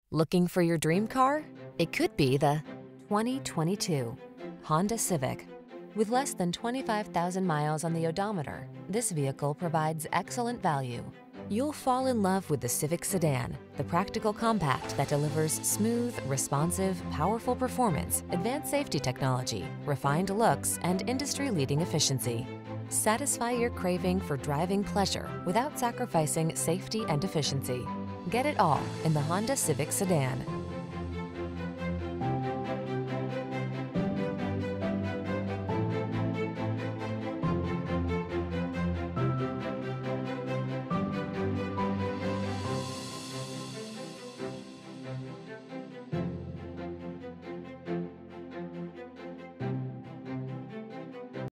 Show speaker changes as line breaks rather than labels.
Looking for your dream car? It could be the 2022 Honda Civic. With less than 25,000 miles on the odometer, this vehicle provides excellent value. You'll fall in love with the Civic Sedan, the practical compact that delivers smooth, responsive, powerful performance, advanced safety technology, refined looks, and industry-leading efficiency. Satisfy your craving for driving pleasure without sacrificing safety and efficiency. Get it all in the Honda Civic Sedan.